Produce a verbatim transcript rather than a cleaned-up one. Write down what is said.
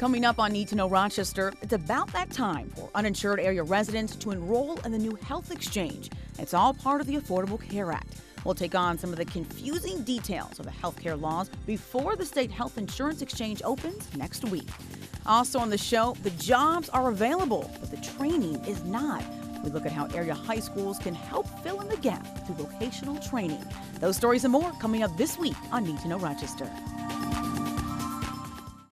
Coming up on Need to Know Rochester, it's about that time for uninsured area residents to enroll in the new health exchange. It's all part of the Affordable Care Act. We'll take on some of the confusing details of the health care laws before the state health insurance exchange opens next week. Also on the show, the jobs are available, but the training is not. We look at how area high schools can help fill in the gap through vocational training. Those stories and more coming up this week on Need to Know Rochester.